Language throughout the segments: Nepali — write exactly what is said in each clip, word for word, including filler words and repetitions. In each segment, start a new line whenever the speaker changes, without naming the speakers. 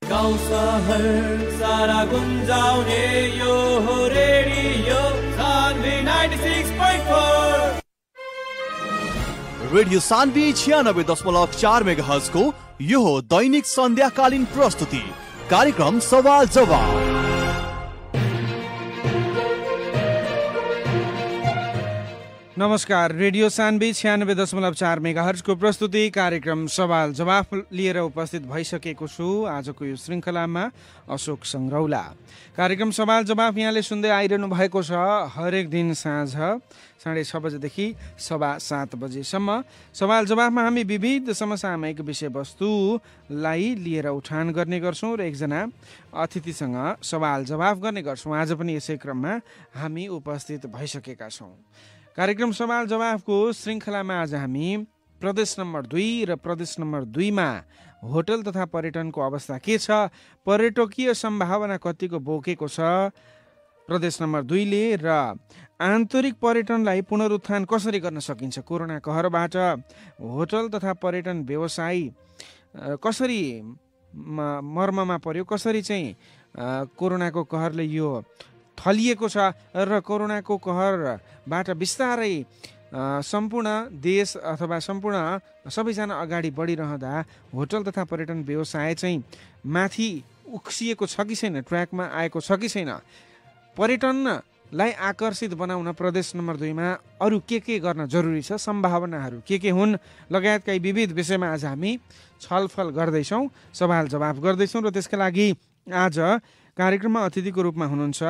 गाउँ सहर सारा गुन्जाउने यो हो radio Sanvi ninety six point four.
Radio Sanvi छियानब्बे दशमलव चार मेगाहर्ज को यो हो दैनिक सन्ध्याकालीन प्रस्तुति कार्यक्रम सवाल जवाब।
नमस्कार, रेडियो सान्वी छियानब्बे दशमलव चार मेगाहर्जको प्रस्तुति कार्यक्रम सवाल जवाफ लिएर उपस्थित भइसकेको छु। आजको यो श्रृङ्खलामा अशोक सङ्ग्रौला। कार्यक्रम सवाल जवाफ यहाँले सुन्दै आइरहनु भएको छ। हरेक दिन साँझ साढे छ बजेदेखि सवा सात बजेसम्म सवाल जवाफमा हामी विविध समसामयिक विषयवस्तुलाई लिएर उठान गर्ने गर्छौँ र एकजना अतिथिसँग सवाल जवाफ गर्ने गर्छौँ। आज पनि यसै क्रममा हामी उपस्थित भइसकेका छौँ। कार्यक्रम सवाल जवाफको श्रृङ्खलामा आज हामी प्रदेश नम्बर दुई र प्रदेश नम्बर दुईमा होटल तथा पर्यटनको अवस्था के छ, पर्यटकीय सम्भावना कतिको बोकेको छ प्रदेश नम्बर दुईले, र आन्तरिक पर्यटनलाई पुनरुत्थान कसरी गर्न सकिन्छ, कोरोना कहरबाट होटल तथा पर्यटन व्यवसाय कसरी मर्ममा पर्यो, कसरी चाहिँ कोरोनाको कहरले यो थलिएको छ र कोरोनाको कहरबाट बिस्तारै सम्पूर्ण देश अथवा सम्पूर्ण सबैजना अगाडि बढिरहँदा होटल तथा पर्यटन व्यवसाय चाहिँ माथि उक्सिएको छ कि छैन, ट्र्याकमा आएको छ कि छैन, पर्यटनलाई आकर्षित बनाउन प्रदेश नम्बर दुईमा अरू के के गर्न जरुरी छ, सम्भावनाहरू के के हुन् लगायतका विविध विषयमा आज हामी छलफल गर्दैछौँ, सवाल जवाफ गर्दैछौँ। र त्यसका लागि आज कार्यक्रममा अतिथिको रूपमा हुनुहुन्छ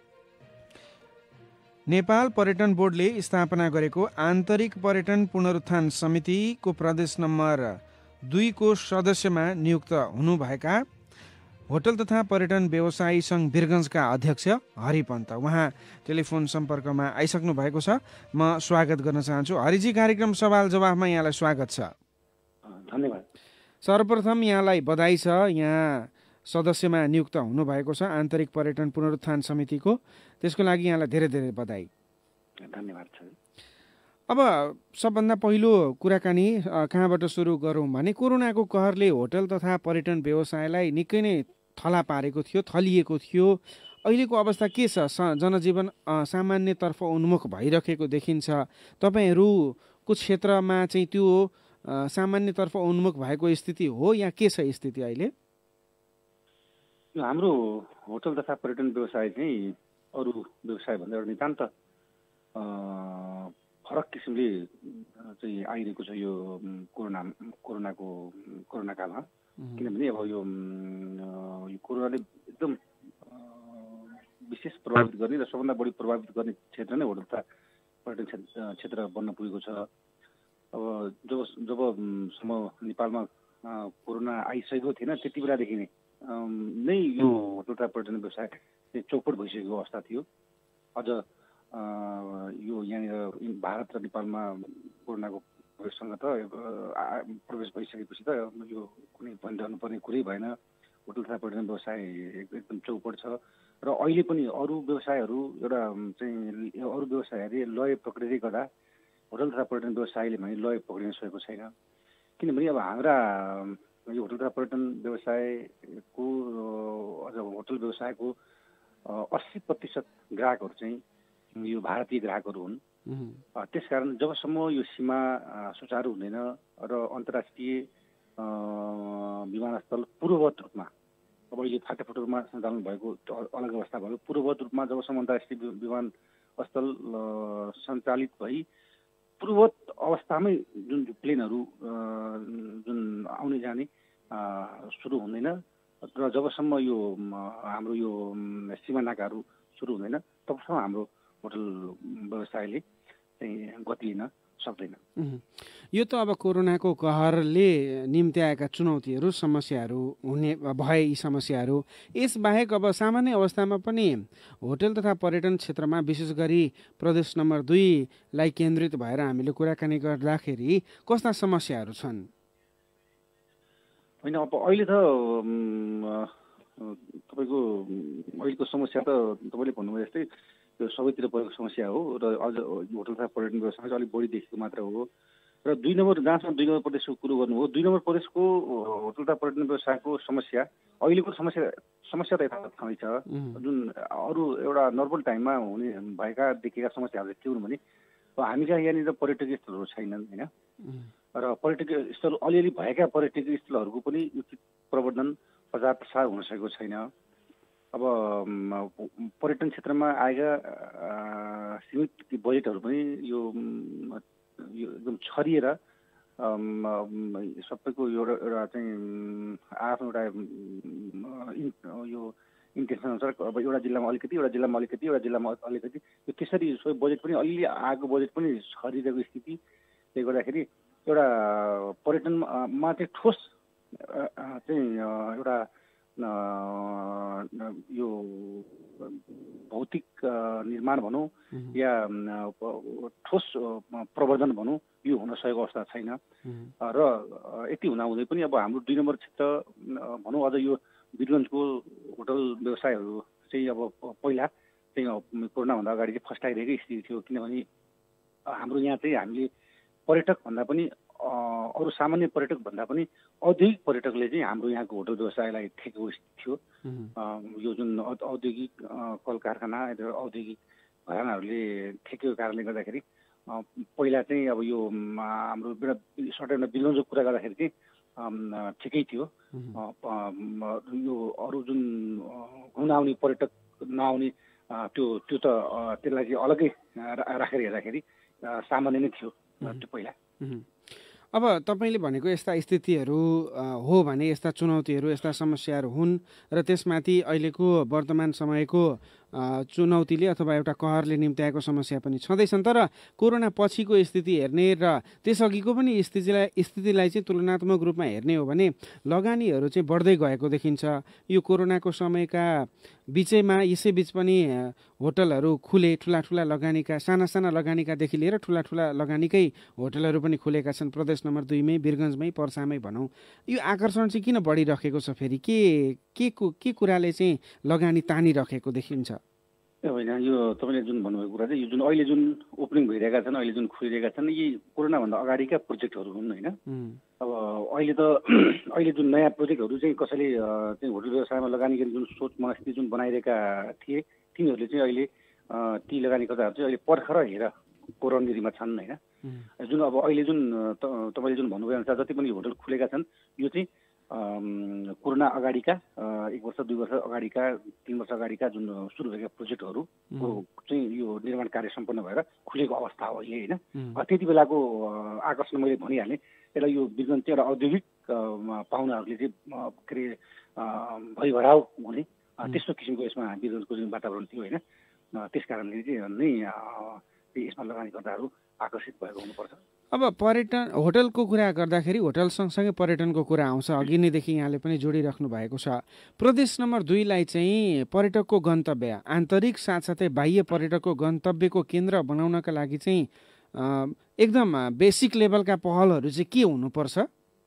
नेपाल पर्यटन बोर्डले स्थापना गरेको आन्तरिक पर्यटन पुनरुत्थान समितिको प्रदेश नम्बर दुईको सदस्यमा नियुक्त हुनुभएका होटल तथा पर्यटन व्यवसायी सङ्घ वीरगञ्जका अध्यक्ष हरि पन्त, उहाँ टेलिफोन सम्पर्कमा आइसक्नु भएको छ। म स्वागत गर्न चाहन्छु। हरिजी, कार्यक्रम सवाल जवाफमा यहाँलाई स्वागत छ।
धन्यवाद।
सर्वप्रथम यहाँलाई बधाई छ, यहाँ सदस्यमा नियुक्त हुनुभएको छ आन्तरिक पर्यटन पुनरुत्थान समितिको, त्यसको लागि यहाँलाई धेरै धेरै बधाई।
धन्यवाद छ।
अब सबभन्दा पहिलो कुराकानी कहाँबाट सुरु गरौँ भने कोरोनाको कहरले होटल तथा पर्यटन व्यवसायलाई निकै नै थला पारेको थियो, थलिएको थियो। अहिलेको अवस्था के छ? जनजीवन सामान्यतर्फ उन्मुख भइरहेको देखिन्छ। तपाईँहरूको क्षेत्रमा चाहिँ त्यो सामान्यतर्फ उन्मुख भएको स्थिति हो या के छ स्थिति अहिले?
हाम्रो होटल तथा पर्यटन व्यवसाय चाहिँ अरू व्यवसायभन्दा एउटा नितान्त फरक किसिमले चाहिँ आइरहेको छ यो कोरोना कोरोनाको कोरोना कालमा। किनभने अब यो कोरोनाले एकदम विशेष प्रभावित गर्ने र सबभन्दा बढी प्रभावित गर्ने क्षेत्र नै होटल तथा पर्यटन क्षेत्र बन्न पुगेको छ। अब जब जबसम्म नेपालमा कोरोना आइसकेको थिएन त्यति बेलादेखि नै नै यो होटल तथा पर्यटन व्यवसाय चौपट भइसकेको अवस्था थियो। अझ यो यहाँनिर भारत र नेपालमा कोरोनाको प्रवेशसँग त प्रवेश भइसकेपछि त यो कुनै भनिरहनु पर्ने कुरै भएन। होटल तथा पर्यटन व्यवसाय एकदम चौपट छ र अहिले पनि अरू व्यवसायहरू एउटा चाहिँ अरू व्यवसायहरूले लय पक्रिँदै गर्दा होटल तथा पर्यटन व्यवसायले भने लय पक्रिन सकेको छैन। किनभने अब हाम्रा यो होटल तथा पर्यटन व्यवसायको अझ होटल व्यवसायको अस्सी प्रतिशत ग्राहकहरू चाहिँ यो भारतीय ग्राहकहरू हुन्। त्यसकारण जबसम्म यो सीमा सुचारू हुँदैन र अन्तर्राष्ट्रिय विमानस्थल पूर्ववत रूपमा, अब अहिले फाटाफुट रूपमा सञ्चालन भएको अलग अवस्था भयो, पूर्ववत रूपमा जबसम्म अन्तर्राष्ट्रिय विमानस्थल सञ्चालित भई पूर्ववत अवस्थामै जुन प्लेनहरू जुन आउने जाने सुरु हुँदैन र जबसम्म यो हाम्रो यो सीमा नाकाहरू सुरु हुँदैन तबसम्म हाम्रो होटल व्यवसायले चाहिँ गति लिन सक्दैन।
यो त अब कोरोनाको कहरले निम्ति आएका चुनौतीहरू समस्याहरू हुने भए यी समस्याहरू यसबाहेक अब सामान्य अवस्थामा पनि होटल तथा पर्यटन क्षेत्रमा विशेष गरी प्रदेश नम्बर दुईलाई केन्द्रित भएर हामीले कुराकानी गर्दाखेरि कस्ता समस्याहरू छन्?
होइन, अब अहिले त तपाईँको अहिलेको समस्या त तपाईँले भन्नुभयो जस्तै त्यो सबैतिर परेको समस्या हो र अझ होटल तथा पर्यटन व्यवसाय चाहिँ अलिक बढी देखिएको मात्र हो। र दुई नम्बर जहाँसम्म दुई नम्बर प्रदेशको कुरो गर्नु हो दुई नम्बर प्रदेशको होटल तथा पर्यटन व्यवसायको समस्या अहिलेको समस्या समस्या त यथावत छँदै छ जुन अरू एउटा नर्मल टाइममा हुने भएका देखिएका समस्याहरू के हुन् भने हामी कहाँ यहाँनिर पर्यटकीय स्थलहरू छैनन् होइन र पर्यटकीय स्थल अलिअलि भएका पर्यटकीय स्थलहरूको पनि उचित प्रवर्धन प्रचार प्रसार हुन सकेको छैन। अब पर्यटन क्षेत्रमा आएका सीमित बजेटहरू पनि यो यो एकदम छरिएर सबैको एउटा एउटा चाहिँ आफ्नो एउटा यो इन्टेन्सन अनुसार अब एउटा जिल्लामा अलिकति एउटा जिल्लामा अलिकति एउटा जिल्लामा अलिकति यो त्यसरी सबै बजेट पनि अलिअलि आएको बजेट पनि छरिरहेको स्थितिले गर्दाखेरि एउटा पर्यटनमा चाहिँ ठोस चाहिँ एउटा यो भौतिक निर्माण भनौँ या ठोस प्रवर्धन भनौँ यो हुन सकेको अवस्था छैन र यति हुँदाहुँदै पनि अब हाम्रो दुई नम्बर क्षेत्र भनौँ अझ यो वीरगञ्जको होटल व्यवसायहरू चाहिँ अब पहिला चाहिँ कोरोनाभन्दा अगाडि चाहिँ फस्टाइरहेकै स्थिति थियो किनभने हाम्रो यहाँ चाहिँ हामीले पर्यटक भन्दा पनि अरू सामान्य पर्यटक भन्दा पनि औद्योगिक पर्यटकले चाहिँ हाम्रो यहाँको होटल व्यवसायलाई ठेकेको थियो। यो जुन औद्योगिक कल कारखाना औद्योगिक घरानाहरूले ठेकेको कारणले गर्दाखेरि पहिला चाहिँ अब यो हाम्रो एउटा सर्टेनमा वीरगञ्जको कुरा गर्दाखेरि चाहिँ ठिकै थियो। यो अरू जुन घुम्न आउने पर्यटक नआउने त्यो त्यो त त्यसलाई चाहिँ अलग्गै राखेर हेर्दाखेरि सामान्य नै थियो त्यो पहिला।
अब तपाईँले भनेको यस्ता स्थितिहरू हो भने यस्ता चुनौतीहरू यस्ता समस्याहरू हुन् र त्यसमाथि अहिलेको वर्तमान समयको चुनौतीले अथवा एउटा कहरले निम्त्याएको समस्या पनि छँदैछन्। तर कोरोना पछिको स्थिति हेर्ने र त्यसअघिको पनि स्थितिलाई स्थितिलाई चाहिँ तुलनात्मक रूपमा हेर्ने हो भने लगानीहरू चाहिँ बढ्दै गएको देखिन्छ। यो कोरोनाको समयका बिचैमा यसैबिच पनि होटलहरू खुले, ठुला ठुला लगानीका साना साना लगानीकादेखि लिएर ठुला ठुला लगानीकै होटलहरू पनि खुलेका छन् प्रदेश नम्बर दुईमै वीरगञ्जमै पर्सामै भनौँ। यो आकर्षण चाहिँ किन बढिरहेको छ फेरि के के के कुराले चाहिँ लगानी तानिरहेको देखिन्छ?
होइन यो तपाईँले जुन भन्नुभएको कुरा चाहिँ यो जुन अहिले जुन ओपनिङ भइरहेका छन् अहिले जुन खुलिरहेका छन् यी कोरोनाभन्दा अगाडिका प्रोजेक्टहरू हुन् होइन। अब अहिले त अहिले जुन नयाँ प्रोजेक्टहरू चाहिँ कसैले चाहिँ होटल व्यवसायमा लगानी गर्ने जुन सोच मनस्थिति जुन बनाइरहेका थिए तिनीहरूले चाहिँ अहिले ती लगानीकर्ताहरू चाहिँ अहिले पर्खर हेर कोरोनागिरीमा छन् होइन। जुन अब अहिले जुन तपाईँले जुन भन्नुभयो अनुसार जति पनि होटल खुलेका छन् यो चाहिँ कोरोना अगाडिका एक वर्ष दुई वर्ष अगाडिका तिन वर्ष अगाडिका जुन सुरु भएका प्रोजेक्टहरूको चाहिँ यो निर्माण कार्य सम्पन्न भएर खुलेको अवस्था हो अहिले होइन। त्यति बेलाको आकर्षण मैले भनिहालेँ यसलाई यो वीरगञ्ज चाहिँ एउटा औद्योगिक पाहुनाहरूले चाहिँ के अरे भइभराउ हुने त्यस्तो किसिमको यसमा वीरगञ्जको जुन वातावरण थियो होइन। त्यस कारणले चाहिँ नै यसमा लगानीकर्ताहरू आकर्षित भएको हुनुपर्छ।
अब पर्यटन होटलको कुरा गर्दाखेरि होटल सँगसँगै पर्यटनको कुरा आउँछ। अघि नैदेखि यहाँले पनि जोडिराख्नु भएको छ। प्रदेश नम्बर दुईलाई चाहिँ पर्यटकको गन्तव्य आन्तरिक साथसाथै बाह्य पर्यटकको गन्तव्यको केन्द्र बनाउनका लागि चाहिँ एकदम बेसिक लेभलका पहलहरू चाहिँ के हुनुपर्छ?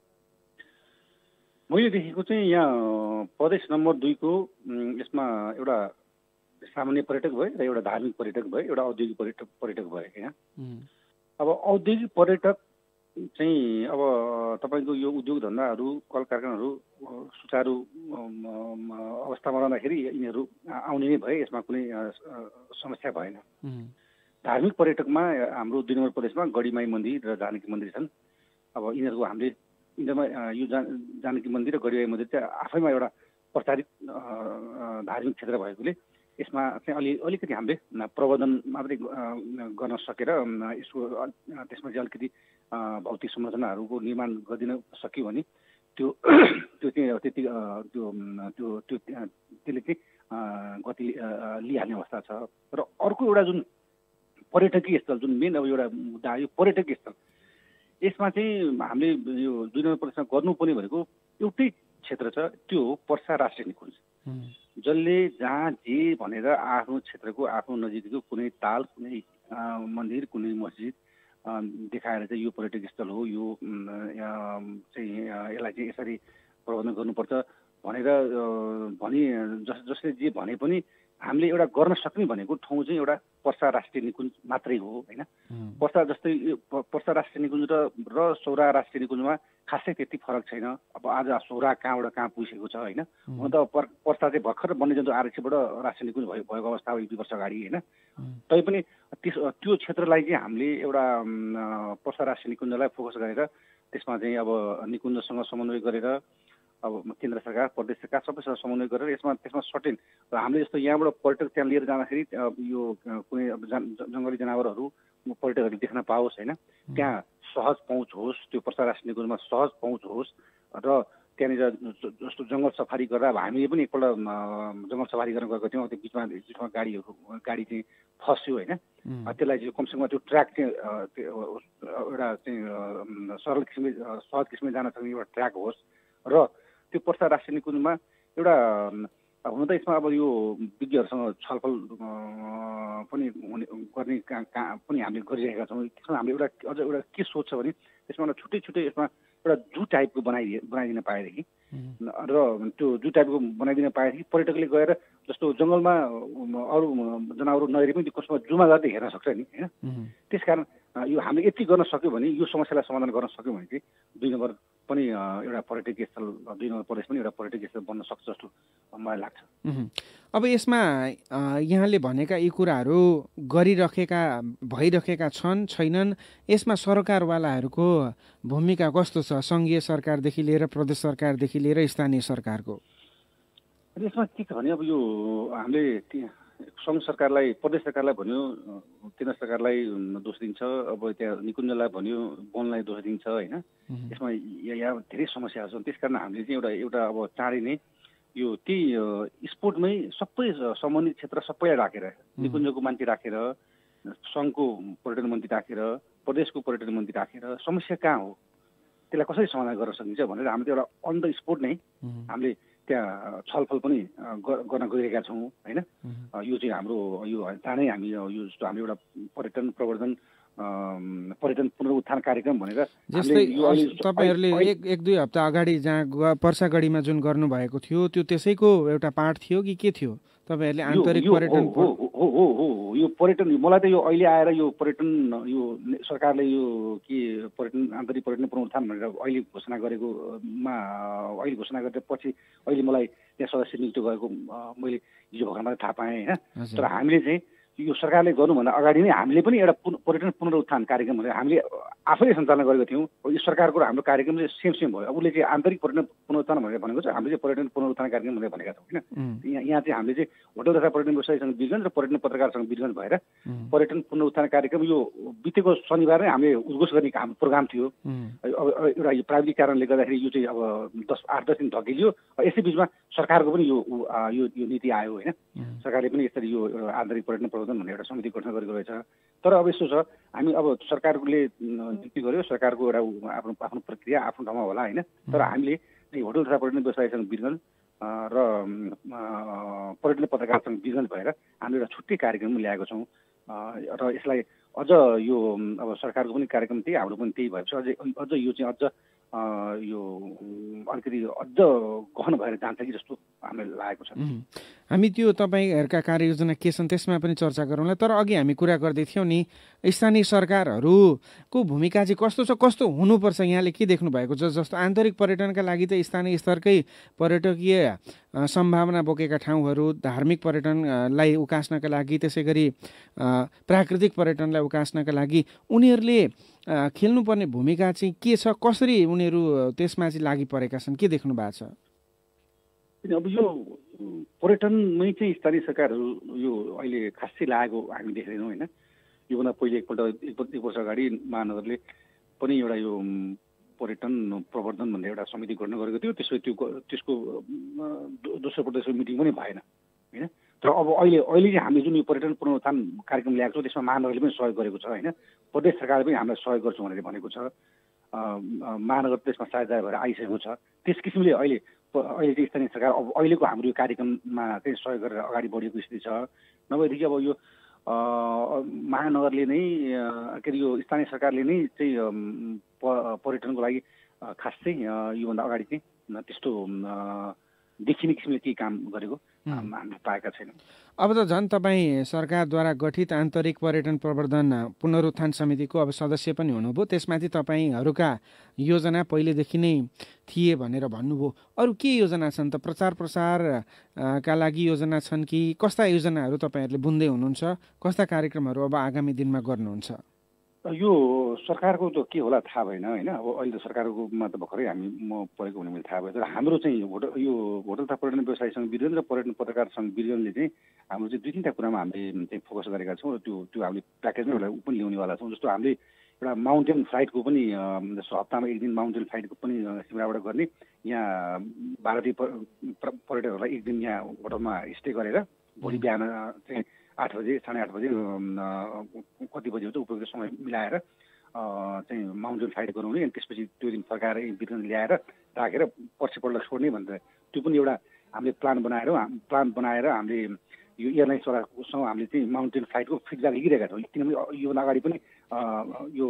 मैले देखेको चाहिँ यहाँ प्रदेश नम्बर दुईको यसमा एउटा सामान्य पर्यटक भयो र एउटा धार्मिक पर्यटक भयो एउटा औद्योगिक पर्यटक पर्यटक भयो यहाँ। अब औद्योगिक पर्यटक चाहिँ अब तपाईँको यो उद्योग धन्दाहरू कल कारखानाहरू सुचारू अवस्थामा रहँदाखेरि यिनीहरू आउने नै भए यसमा कुनै समस्या भएन। धार्मिक पर्यटकमा हाम्रो दुई नम्बर प्रदेशमा गढीमाई मन्दिर र जानकी मन्दिर छन्। अब यिनीहरूको हामीले यिनीहरूमा यो जानकी मन्दिर र गढीमाई मन्दिर चाहिँ आफैमा एउटा प्रचारित धार्मिक क्षेत्र भएकोले यसमा चाहिँ अलि अलिकति हामीले प्रवर्धन मात्रै गर्न सकेर यसको त्यसमा चाहिँ अलिकति भौतिक संरचनाहरूको निर्माण गरिदिन सक्यो भने त्यो त्यो चाहिँ त्यति त्यो त्यो त्यो त्यसले चाहिँ गति लिइहाल्ने अवस्था छ। र अर्को एउटा जुन पर्यटकीय स्थल जुन मेन अब एउटा मुद्दा यो पर्यटकीय स्थल यसमा चाहिँ हामीले यो दुई नम्बर प्रदेशमा गर्नुपर्ने भनेको एउटै क्षेत्र छ त्यो हो पर्सा राष्ट्रिय निकुञ्ज जसले जहाँ जे भनेर आफ्नो क्षेत्रको आफ्नो नजिकको कुनै ताल कुनै मन्दिर कुनै मस्जिद देखाएर चाहिँ यो पर्यटकीय स्थल हो यो चाहिँ यसलाई चाहिँ यसरी प्रबन्धन गर्नुपर्छ भनेर भनी जस जसले जे भने पनि हामीले एउटा गर्न सक्ने भनेको ठाउँ चाहिँ एउटा पर्सा राष्ट्रिय निकुञ्ज मात्रै हो होइन। पर्सा जस्तै पर्सा राष्ट्रिय निकुञ्ज र र सौरा राष्ट्रिय निकुञ्जमा खासै त्यति फरक छैन। अब आज सौरा कहाँबाट कहाँ पुगिसकेको छ होइन। हुन त पर्सा चाहिँ भर्खर वन्यजन्तु आरक्षीबाट राष्ट्रिय निकुञ्ज भयो भएको अवस्था हो एक दुई वर्ष अगाडि होइन। तैपनि त्यस त्यो क्षेत्रलाई चाहिँ हामीले एउटा पर्सा राष्ट्रिय निकुञ्जलाई फोकस गरेर त्यसमा चाहिँ अब निकुञ्जसँग समन्वय गरेर अब केन्द्र सरकार प्रदेश सरकार सबैसँग समन्वय गरेर यसमा त्यसमा सर्टेन र हामीले जस्तो यहाँबाट पर्यटक त्यहाँ लिएर जाँदाखेरि यो कुनै अब जङ्गली जनावरहरू पर्यटकहरूले देख्न पाओस् होइन। त्यहाँ सहज पहुँच होस्, त्यो पर्सा राष्ट्रिय निकुञ्जमा सहज पहुँच होस् र त्यहाँनिर जस्तो जङ्गल सफारी गरेर अब हामीले पनि एकपल्ट जङ्गल सफारी गर्न गएको थियौँ। त्यो बिचमा बिचमा गाडीहरू गाडी चाहिँ फस्यो होइन। त्यसलाई चाहिँ कमसेकम त्यो ट्र्याक चाहिँ एउटा चाहिँ सरल किसिमले सहज किसिमले जान सक्ने एउटा ट्र्याक होस् र त्यो पर्सा राष्ट्रिय निकुञ्जमा एउटा हुन त यसमा अब यो विज्ञहरूसँग छलफल पनि हुने गर्ने पनि हामीले गरिरहेका छौँ। त्यसमा हामीले एउटा अझ एउटा के सोच छ भने त्यसमा एउटा छुट्टै छुट्टै यसमा एउटा जू टाइपको बनाइदिए बनाइदिन पाएदेखि र त्यो जू टाइपको बनाइदिन पाएदेखि पर्यटकले गएर जस्तो जङ्गलमा अरू जनावरहरू नहेरे पनि त्यो कसमा जूमा गएर हेर्न सक्छ नि होइन। त्यसकारण यो हामीले यति गर्न सक्यो भने यो समस्यालाई समाधान गर्न सक्यो भने चाहिँ दुई नम्बर पनि एउटा पर्यटकीय स्थल दुई नम्बर प्रदेश पनि एउटा पर्यटकीय स्थल बन्न सक्छ जस्तो मलाई लाग्छ।
अब यसमा यहाँले भनेका यी कुराहरू गरिरहेका भइरहेका छन् छैनन्, यसमा सरकारवालाहरूको भूमिका कस्तो छ? सङ्घीय सरकारदेखि लिएर प्रदेश सरकारदेखि लिएर स्थानीय सरकारको
यसमा के छ भने अब यो हामीले सङ्घ सरकारलाई प्रदेश सरकारलाई भन्यो, केन्द्र सरकारलाई दोष दिन्छ, अब त्यहाँ निकुञ्जलाई भन्यो वनलाई दोष दिन्छ होइन। यसमा यहाँ धेरै समस्याहरू छन्। त्यस कारण हामीले चाहिँ एउटा एउटा अब चाँडै नै यो त्यही स्पोर्टमै सबै सम्बन्धित क्षेत्र सबैलाई राखेर निकुञ्जको मान्छे राखेर सङ्घको पर्यटन मन्त्री राखेर प्रदेशको पर्यटन मन्त्री राखेर समस्या कहाँ हो त्यसलाई कसरी समाधान गर्न सकिन्छ भनेर हामीले एउटा अन द स्पोर्ट नै हामीले त्यहाँ छलफल पनि गर्न गइरहेका छौँ होइन। यो चाहिँ हाम्रो यो चाँडै हामी यो जस्तो हाम्रो एउटा पर्यटन प्रवर्धन पर्यटन पुनरुत्थान कार्यक्रम भनेर
जस्तै तपाईँहरूले एक एक दुई हप्ता अगाडि जहाँ पर्सागढीमा जुन गर्नुभएको थियो त्यो त्यसैको एउटा पार्ट थियो कि के थियो? तपाईँहरूले आन्तरिक पर्यटन
हो हो हो यो पर्यटन मलाई त यो अहिले आएर यो पर्यटन यो सरकारले यो के पर्यटन आन्तरिक पर्यटन पुनरुत्थान भनेर अहिले घोषणा गरेकोमा अहिले घोषणा गरेर पछि अहिले मलाई त्यहाँ सदस्य नियुक्त गरेको मैले हिजो भर्खर थाहा पाएँ होइन। तर हामीले चाहिँ यो सरकारले गर्नुभन्दा अगाडि नै हामीले पनि एउटा पर्यटन पुनरुत्थान कार्यक्रम भनेर हामीले आफैले सञ्चालन गरेको थियौँ। यो सरकारको हाम्रो कार्यक्रम चाहिँ सेम सेम भयो। उसले चाहिँ आन्तरिक पर्यटन पुनरुत्थान भनेर भनेको छ, हामीले चाहिँ पर्यटन पुनरुत्थान कार्यक्रम भनेर भनेका छौँ होइन। यहाँ यहाँ चाहिँ हामीले चाहिँ होटल तथा पर्यटन व्यवसायीसँग वीरगञ्ज र पर्यटन पत्रकारसँग वीरगञ्ज भएर पर्यटन पुनरुत्थान कार्यक्रम यो बितेको शनिबार नै हामीले उद्घोष गर्ने हाम्रो प्रोग्राम थियो। अब एउटा यो प्राविधिक कारणले गर्दाखेरि यो चाहिँ अब दस आठ दस दिन धकिलियो। यसै बिचमा सरकारको पनि यो यो नीति आयो होइन। सरकारले पनि यसरी यो आन्तरिक पर्यटन भन्ने एउटा समिति गठन गरेको रहेछ। तर अब यस्तो छ हामी अब सरकारले नियुक्ति गर्यो, सरकारको एउटा आफ्नो आफ्नो प्रक्रिया आफ्नो ठाउँमा होला होइन। तर हामीले होटल तथा पर्यटन व्यवसायीसँग वीरगञ्ज र पर्यटन पत्रकारसँग वीरगञ्ज भएर हामीले एउटा छुट्टै कार्यक्रम ल्याएको छौँ र यसलाई अझ यो अब सरकारको पनि कार्यक्रम त्यही हाम्रो पनि त्यही भएपछि अझै अझ यो चाहिँ अझ यो अलिकति अझ गहन भएर जान्छ कि जस्तो हामीलाई लागेको छ।
हामी त्यो तपाईँहरूका कार्ययोजना के छन् त्यसमा पनि चर्चा गरौँला। तर अघि हामी कुरा गर्दै थियौँ नि स्थानीय सरकारहरूको भूमिका चाहिँ कस्तो छ, कस्तो हुनुपर्छ? यहाँले के देख्नु भएको छ? जस्तो आन्तरिक पर्यटनका लागि त स्थानीय स्तरकै पर्यटकीय सम्भावना बोकेका ठाउँहरू, धार्मिक पर्यटनलाई उकास्नका लागि, त्यसै गरी प्राकृतिक पर्यटनलाई उकास्नका लागि उनीहरूले खेल्नुपर्ने भूमिका चाहिँ के छ? कसरी उनीहरू त्यसमा चाहिँ लागि परेका छन्? के देख्नु भएको छ?
अब यो पर्यटनमै चाहिँ स्थानीय सरकारहरू यो अहिले खासै लागेको हामी देख्दैनौँ होइन। योभन्दा पहिले एकपल्ट एक वर्ष अगाडि महानगरले पनि एउटा यो पर्यटन प्रवर्धन भन्ने एउटा समिति गठन गरेको थियो। त्यसो त्यो त्यसको दोस्रो प्रदेशको मिटिङ पनि भएन होइन। तर अब अहिले अहिले चाहिँ हामीले जुन यो पर्यटन पुनरुत्थान कार्यक्रम ल्याएको छौँ त्यसमा महानगरले पनि सहयोग गरेको छ होइन। प्रदेश सरकारले पनि हामीलाई सहयोग गर्छौँ भनेर भनेको छ। महानगर त्यसमा साझेदार भएर आइसकेको छ। त्यस किसिमले अहिले अहिले चाहिँ स्थानीय सरकार अब अहिलेको हाम्रो यो कार्यक्रममा चाहिँ सहयोग गरेर अगाडि बढेको स्थिति छ। नभएदेखि अब यो महानगरले नै के अरे यो स्थानीय सरकारले नै चाहिँ पर्यटनको लागि खास चाहिँ योभन्दा अगाडि चाहिँ त्यस्तो देखिने किसिमले केही काम गरेको हामीले पाएका छैनौँ।
अब त झन् तपाईँ सरकारद्वारा गठित आन्तरिक पर्यटन प्रवर्धन पुनरुत्थान समितिको अब सदस्य पनि हुनुभयो। त्यसमाथि तपाईँहरूका योजना पहिलेदेखि नै थिए भनेर भन्नुभयो। अरू के योजना छन् त? प्रचार प्रसारका लागि योजना छन् कि कस्ता योजनाहरू तपाईँहरूले बुन्दै हुनुहुन्छ? कस्ता कार्यक्रमहरू अब आगामी दिनमा गर्नुहुन्छ?
यो सरकारको त के होला थाहा भएन होइन। अब अहिले त सरकारकोमा त भर्खरै हामी म परेको हुने मैले थाहा भयो। तर हाम्रो चाहिँ होटल यो होटल तथा पर्यटन व्यवसाय सङ्घ वीरगञ्ज र पर्यटन पत्रकार सङ्घ वीरगञ्जले चाहिँ हाम्रो चाहिँ दुई तिनवटा कुरामा हामीले चाहिँ फोकस गरेका छौँ र त्यो त्यो हामीले प्याकेजमै एउटा ऊ पनि ल्याउनेवाला छौँ। जस्तो हामीले एउटा माउन्टेन फ्लाइटको पनि जस्तो हप्तामा एक दिन माउन्टेन फ्लाइटको पनि सिमराबाट गर्ने, यहाँ भारतीय पर्यटकहरूलाई एक दिन यहाँ होटलमा स्टे गरेर भोलि बिहान चाहिँ आठ बजे साढे आठ बजे कति बजी हुन्छ उपयुक्त समय मिलाएर चाहिँ माउन्टेन फ्लाइट गराउने अनि त्यसपछि त्यो दिन फर्काएर वीरगञ्ज ल्याएर राखेर पर्सिपल्ट छोड्ने भनेर त्यो पनि एउटा हामीले प्लान बनाएर प्लान बनाएर हामीले यो एयरलाइन्ससँग हामीले चाहिँ माउन्टेन फ्लाइटको फिडब्याक लिइरहेका छौँ। किनभने योभन्दा अगाडि पनि यो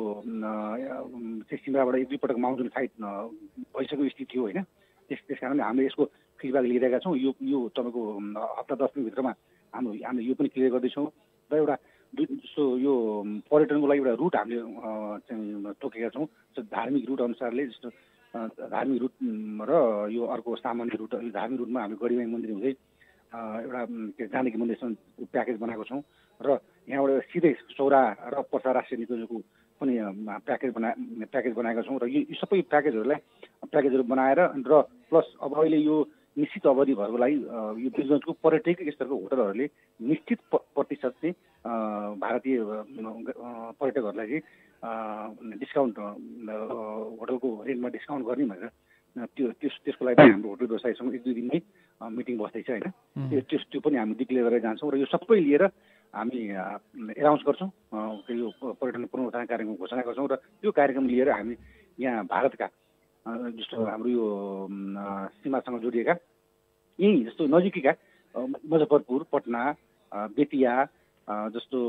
चाहिँ सिमराबाट एक दुईपटक माउन्टेन फ्लाइट भइसकेको स्थिति थियो होइन। त्यस त्यस कारणले हामीले यसको फिडब्याक लिइरहेका छौँ। यो यो तपाईँको हप्ता दस दिनभित्रमा हाम्रो हामीले यो पनि क्लियर गर्दैछौँ र एउटा जस्तो यो पर्यटनको लागि एउटा रुट हामीले चाहिँ तोकेका छौँ। धार्मिक रुट अनुसारले जस्तो धार्मिक रुट र यो अर्को सामान्य रुट, धार्मिक रुटमा हामीले गढीमाई मन्दिर हुँदै एउटा के जानकी मन्दिरसम्म प्याकेज बनाएको छौँ र यहाँबाट सिधै सौरा र पर्सा राष्ट्रिय निकुञ्जको पनि प्याकेज बना प्याकेज बनाएका छौँ र यो सबै प्याकेजहरूलाई प्याकेजहरू बनाएर र प्लस अब अहिले यो निश्चित अवधि भएको लागि यो वीरगञ्जको पर्यटकीय स्तरको होटलहरूले निश्चित प्रतिशत चाहिँ भारतीय पर्यटकहरूलाई चाहिँ डिस्काउन्ट होटलको रेन्टमा डिस्काउन्ट गर्ने भनेर त्यो त्यस त्यसको लागि हाम्रो होटल व्यवसायसँग एक दुई दिनमै मिटिङ बस्दैछ होइन। त्यो त्यस त्यो पनि हामी डिक्लेयर गरेर जान्छौँ र यो सबै लिएर हामी एनाउन्स गर्छौँ, यो पर्यटन पुनरुत्थान कार्यक्रमको घोषणा गर्छौँ र त्यो कार्यक्रम लिएर हामी यहाँ भारतका जस्तो हाम्रो यो सीमासँग जोडिएका यही जस्तो नजिकैका मुजफ्फरपुर, पटना, बेतिया जस्तो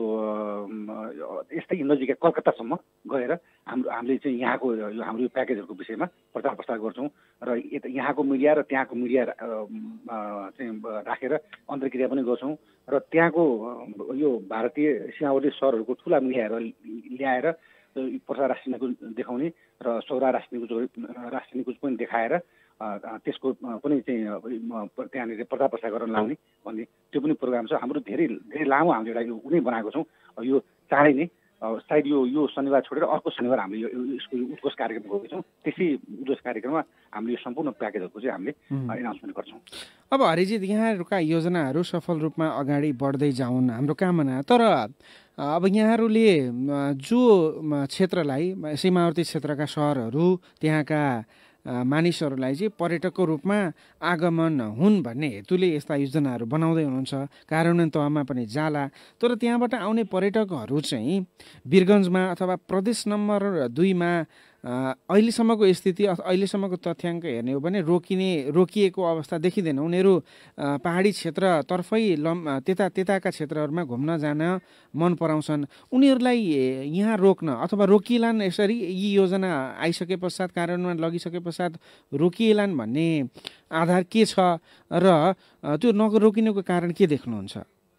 यस्तै नजिकै कलकत्तासम्म गएर हाम्रो हामीले चाहिँ यहाँको हाम्रो यो प्याकेजहरूको विषयमा प्रचार प्रसार गर्छौँ र यहाँको मिडिया र त्यहाँको मिडिया चाहिँ राखेर अन्तर्क्रिया पनि गर्छौँ र त्यहाँको यो भारतीय सीमावर्ती सहरहरूको ठुला मिडियाहरू ल्याएर पर्सा राष्ट्रिय निकुञ्ज देखाउने र सौरा राष्ट्रिय निकुञ्ज राष्ट्रिय निकुञ्ज पनि देखाएर त्यसको पनि चाहिँ त्यहाँनिर प्रचार प्रसार गर्न लाउने भन्ने त्यो पनि प्रोग्राम छ हाम्रो। धेरै धेरै लामो हामीले एउटा यो उनी बनाएको छौँ। यो चाँडै नै सायद यो यो शनिबार छोडेर अर्को शनिबार हामीले यसको उत्कोष कार्यक्रम गर्दैछौँ। त्यसै उत्कोष कार्यक्रममा हामीले यो सम्पूर्ण प्याकेजहरूको चाहिँ हामीले एनाउन्समेन्ट गर्छौँ।
अब हरिजित, यहाँहरूका योजनाहरू सफल रूपमा अगाडि बढ्दै जाउन् हाम्रो कामना। तर अब यहाँहरूले जो क्षेत्रलाई सीमावर्ती क्षेत्रका सहरहरू त्यहाँका मानिसहरूलाई चाहिँ पर्यटकको रूपमा आगमन हुन् भन्ने हेतुले यस्ता योजनाहरू बनाउँदै हुनुहुन्छ, कार्यान्वयन तहमा पनि जाला। तर त्यहाँबाट आउने पर्यटकहरू चाहिँ वीरगञ्जमा अथवा प्रदेश नम्बर दुईमा अहिलेसम्मको स्थिति अहिलेसम्मको तथ्याङ्क हेर्ने हो भने रोकिने रोकिएको अवस्था देखिँदैन। उनीहरू पहाडी क्षेत्रतर्फै लम त्यता त्यताका क्षेत्रहरूमा घुम्न जान मन पराउँछन्। उनीहरूलाई यहाँ रोक्न अथवा रोकिएलान् यसरी यी योजना आइसके पश्चात कार्यान्वयन लगिसके पश्चात रोकिएलान् भन्ने आधार के छ र त्यो नरोकिनुको कारण के देख्नुहुन्छ?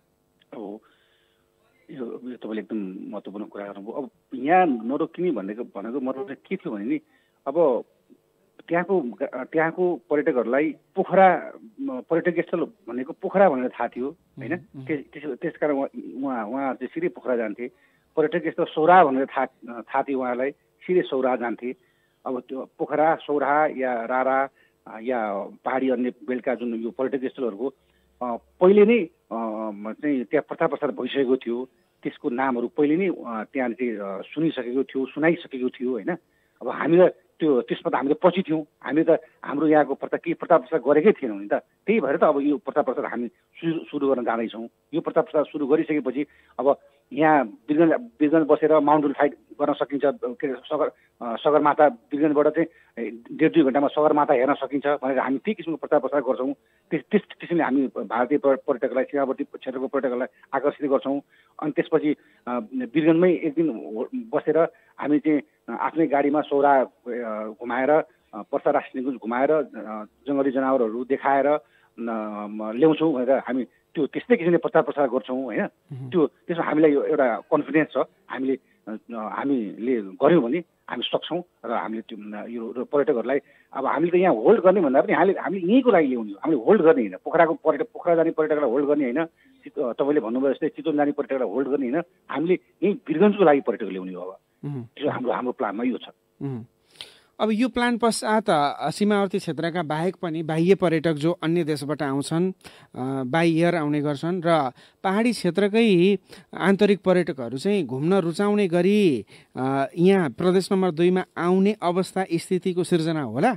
यो यो तपाईँले एकदम महत्त्वपूर्ण कुरा गर्नुभयो। अब यहाँ नरोकिने भनेको भनेको मतलब चाहिँ के थियो भने नि अब त्यहाँको त्यहाँको पर्यटकहरूलाई पोखरा पर्यटकीय स्थल भनेको पोखरा भनेर थाहा थियो होइन। त्यस कारण उहाँ उहाँ चाहिँ सिधै पोखरा जान्थे। पर्यटकीय स्थल सौरा भनेर थाहा थाहा थियो उहाँलाई, सिधै सौरा जान्थे। अब त्यो पोखरा, सौरा या रारा या पहाडी अन्य बेलका जुन यो पर्यटकीय स्थलहरूको पहिले नै चाहिँ त्यहाँ प्रचार प्रसार भइसकेको थियो। त्यसको नामहरू पहिले नै त्यहाँ चाहिँ सुनिसकेको थियो, सुनाइसकेको थियो होइन। अब हामीलाई त्यो त्यसमा त हामीले पछि थियौँ। हामी त हाम्रो यहाँको प्रचार के प्रचार प्रसार गरेकै थिएनौँ नि त। त्यही भएर त अब यो प्रचार प्रसार हामी सुरु सुरु गर्न जाँदैछौँ। यो प्रचार प्रसार सुरु गरिसकेपछि अब यहाँ वीरगञ्ज वीरगञ्ज बसेर माउन्टेन फ्लाइट गर्न सकिन्छ। के अरे सगर सगरमाथा वीरगञ्जबाट चाहिँ डेढ दुई घन्टामा सगरमाथा हेर्न सकिन्छ भनेर हामी त्यही किसिमको प्रचार प्रसार गर्छौँ। त्यस त्यस किसिमले हामी भारतीय पर्यटकलाई सीमावर्ती क्षेत्रको पर्यटकलाई आकर्षित गर्छौँ। अनि त्यसपछि वीरगञ्जमै एक दिन बसेर हामी चाहिँ आफ्नै गाडीमा सौरा घुमाएर पर्सा राष्ट्रिय निकुञ्ज घुमाएर जङ्गली जनावरहरू देखाएर ल्याउँछौँ भनेर हामी त्यो त्यस्तै किसिमले प्रचार प्रसार गर्छौँ होइन। त्यो त्यसमा हामीलाई एउटा कन्फिडेन्स छ, हामीले हामीले गऱ्यौँ भने हामी सक्छौँ र हामीले त्यो यो पर्यटकहरूलाई अब हामीले त यहाँ होल्ड गर्ने भन्दा पनि हामीले हामीले यहीँको लागि ल्याउने हो, हामीले होल्ड गर्ने होइन। पोखराको पर्यटक पोखरा जाने पर्यटकलाई होल्ड गर्ने होइन, तपाईँले भन्नुभयो जस्तै चितवन जाने पर्यटकलाई होल्ड गर्ने होइन, हामीले यहीँ वीरगञ्जको लागि पर्यटक ल्याउने हो। अब त्यो हाम्रो हाम्रो प्लानमा यो छ।
अब यो प्लान पश्चात सीमावर्ती क्षेत्रका बाहेक पनि बाह्य पर्यटक जो अन्य देशबाट आउँछन्, बाई एयर आउने गर्छन् र पहाडी क्षेत्रकै आन्तरिक पर्यटकहरू चाहिँ घुम्न रुचाउने गरी यहाँ प्रदेश नम्बर दुईमा आउने अवस्था स्थितिको सिर्जना होला।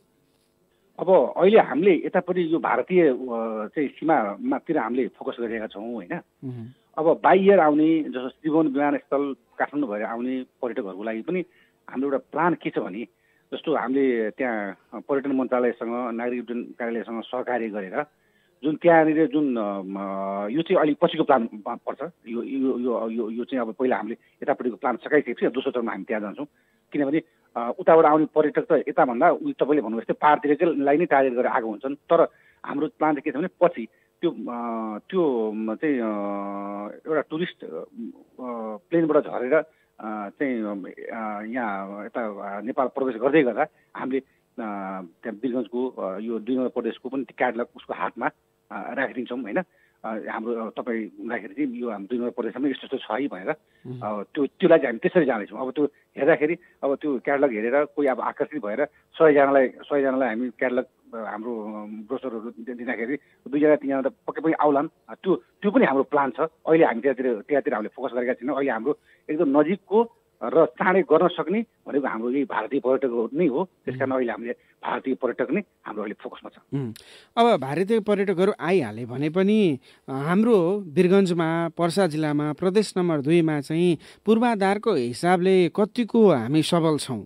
अब अहिले हामीले यतापट्टि यो भारतीय चाहिँ सीमामातिर हामीले फोकस गरिरहेका छौँ होइन। अब बाई एयर आउने जस्तो त्रिभुवन विमानस्थल काठमाडौँ भएर आउने पर्यटकहरूको लागि पनि हाम्रो एउटा प्लान के छ भने, जस्तो हामीले त्यहाँ पर्यटन मन्त्रालयसँग नागरिक उड्डयन कार्यालयसँग सहकार्य गरेर जुन त्यहाँनिर जुन यो चाहिँ अलिक पछिको प्लान पर्छ। यो यो यो यो चाहिँ अब पहिला हामीले यतापट्टिको प्लान सकाइसकेपछि दोस्रो चरणमा हामी त्यहाँ जान्छौँ, किनभने उताबाट आउने पर्यटक त यताभन्दा उयो तपाईँले भन्नुभयो जस्तै पहाडतिरकै नै टार्गेट गरेर आएको हुन्छन्। तर हाम्रो प्लान चाहिँ के छ भने पछि त्यो त्यो चाहिँ एउटा टुरिस्ट प्लेनबाट झरेर चाहिँ यहाँ यता नेपाल प्रवेश गर्दै गर्दा हामीले त्यहाँ वीरगञ्जको यो दुई नम्बर प्रदेशको पनि क्याटलग उसको हातमा राखिदिन्छौँ होइन। हाम्रो तपाईँ हुँदाखेरि चाहिँ यो हाम्रो दुई नम्बर प्रदेशमा यस्तो यस्तो छ है भनेर त्यो त्यसलाई चाहिँ हामी त्यसरी जाँदैछौँ। अब त्यो हेर्दाखेरि अब त्यो क्याटलग हेरेर कोही अब आकर्षित भएर सयजनालाई सयजनालाई हामी क्याटलग हाम्रो ब्रोसरहरू दिँदाखेरि दुईजना तिनजना त पक्कै पनि आउलान्। त्यो त्यो पनि हाम्रो प्लान छ। अहिले हामी त्यहाँतिर त्यहाँतिर हामीले फोकस गरेका छैनौँ। अहिले हाम्रो एकदम नजिकको र चाँडै गर्न सक्ने भनेको हाम्रो यही भारतीय पर्यटकहरू नै हो। त्यस कारण अहिले हामीले भारतीय पर्यटक नै हाम्रो अहिले फोकसमा छ।
अब भारतीय पर्यटकहरू आइहाले भने पनि हाम्रो वीरगञ्जमा पर्सा जिल्लामा प्रदेश नम्बर दुईमा चाहिँ पूर्वाधारको हिसाबले कतिको हामी सबल छौँ?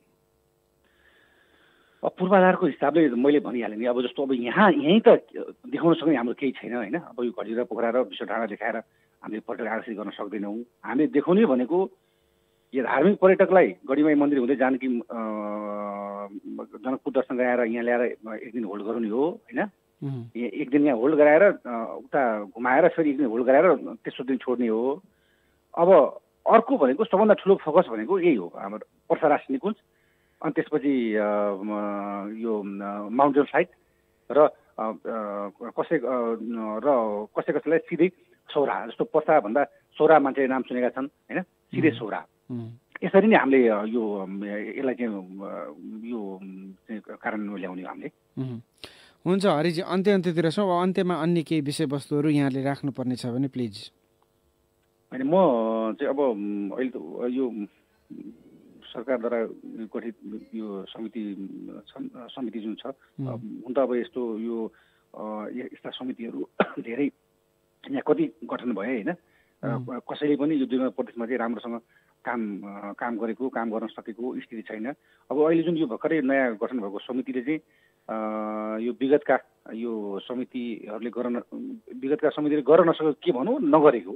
पूर्वाधारको हिसाबले मैले भनिहालेँ नि। अब जस्तो अब यहाँ यहीँ त देखाउन सक्ने हाम्रो केही छैन होइन। अब यो घटिरा पोखरा र विश्व डाँडा देखाएर हामीले पर्यटक आकर्षित गर्न सक्दैनौँ। हामीले देखाउने भनेको यो धार्मिक पर्यटकलाई गढीमाई मन्दिर हुँदै जानकी जनकपुर दर्शन गराएर यहाँ ल्याएर एक दिन होल्ड गराउने हो होइन। एक दिन यहाँ होल्ड गराएर उता घुमाएर फेरि एक दिन होल्ड गराएर तेस्रो दिन छोड्ने हो। अब अर्को भनेको सबभन्दा ठुलो फोकस भनेको यही हो, हाम्रो पर्सा राष्ट्रिय निकुञ्ज, अनि त्यसपछि यो माउन्टेन साइड र कसै र कसै कसैलाई सिधै सौरा, जस्तो पर्साभन्दा सौरा मान्छेले नाम सुनेका छन् होइन, सिधै सौरा। यसरी नै हामीले यो यसलाई चाहिँ यो कार्यान्वयन ल्याउने हामीले।
हुन्छ हरिजी, अन्त्य अन्त्यतिर छौँ। अन्त्यमा अन्य केही विषयवस्तुहरू यहाँले राख्नुपर्ने छ भने प्लिज।
होइन, म चाहिँ अब अहिले त यो सरकारद्वारा गठित यो समिति समिति जुन छ, हुन त अब यस्तो यो यस्ता समितिहरू धेरै यहाँ कति गठन भए होइन। कसैले पनि यो दुई नम्बर प्रदेशमा चाहिँ राम्रोसँग काम काम गरेको काम गर्न सकेको स्थिति छैन। अब अहिले जुन यो भर्खरै नयाँ गठन भएको समितिले चाहिँ यो विगतका यो समितिहरूले गर्न विगतका समितिले गर्न नसकेको के भनौँ नगरेको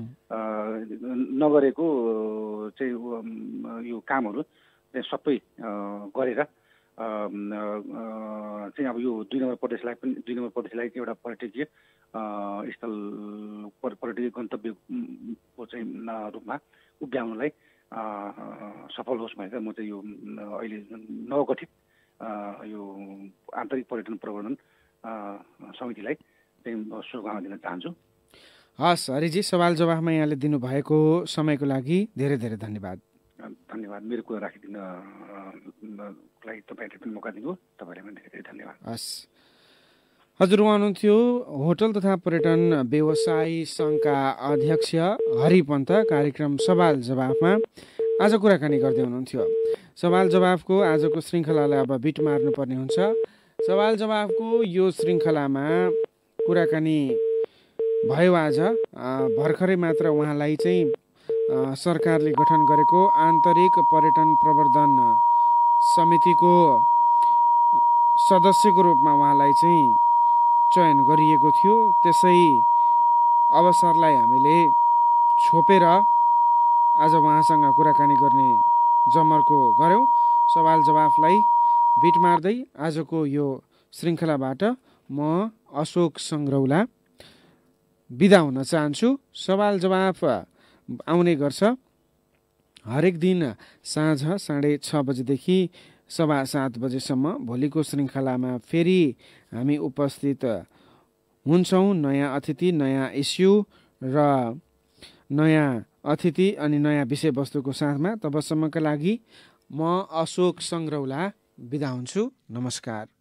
नगरेको चाहिँ यो कामहरू चाहिँ सबै गरेर चाहिँ अब यो दुई नम्बर प्रदेशलाई पनि दुई नम्बर प्रदेशलाई एउटा पर्यटकीय स्थल पर्यटकीय गन्तव्यको चाहिँ रूपमा उभ्याउनलाई सफल होस् भनेर म चाहिँ यो अहिले नवगठित यो आन्तरिक पर्यटन प्रवर्धन समितिलाई चाहिँ शुभकामना दिन चाहन्छु।
हस् हरिजी, सवाल जवाफमा यहाँले दिनुभएको समयको लागि धेरै धेरै धन्यवाद।
धन्यवाद। मेरो कुरा राखिदिन लागि तपाईँहरूले पनि मौका दिनु, तपाईँलाई पनि धेरै धेरै धन्यवाद।
हस्, हजुर उहाँ हुनुहुन्थ्यो होटल तथा पर्यटन व्यवसायी सङ्घका अध्यक्ष हरि पन्त। कार्यक्रम सवाल जवाफमा आज कुराकानी गर्दै हुनुहुन्थ्यो। सवाल जवाफको आजको श्रृङ्खलालाई अब बिट मार्नुपर्ने हुन्छ। सवाल जवाफको यो श्रृङ्खलामा कुराकानी भयो आज। भर्खरै मात्र उहाँलाई चाहिँ सरकारले गठन गरेको आन्तरिक पर्यटन प्रवर्धन समितिको सदस्यको रूपमा उहाँलाई चाहिँ चयन गरिएको थियो। त्यसै अवसरलाई हामीले छोपेर आज उहाँसँग कुराकानी गर्ने जमर्को गऱ्यौँ। सवाल जवाफलाई बिट मार्दै आजको यो श्रृङ्खलाबाट म अशोक सङ्ग्रौला बिदा हुन चाहन्छु। सवाल जवाफ आउने गर्छ हरेक दिन साँझ साढे छ बजेदेखि सवा सात बजेसम्म। भोलिको श्रृङ्खलामा फेरि हामी उपस्थित हुन्छौँ नयाँ अतिथि, नयाँ इस्यु र नयाँ अतिथि अनि नयाँ विषयवस्तुको साथमा। तबसम्मका लागि म अशोक सङ्ग्रौला बिदा हुन्छु। नमस्कार।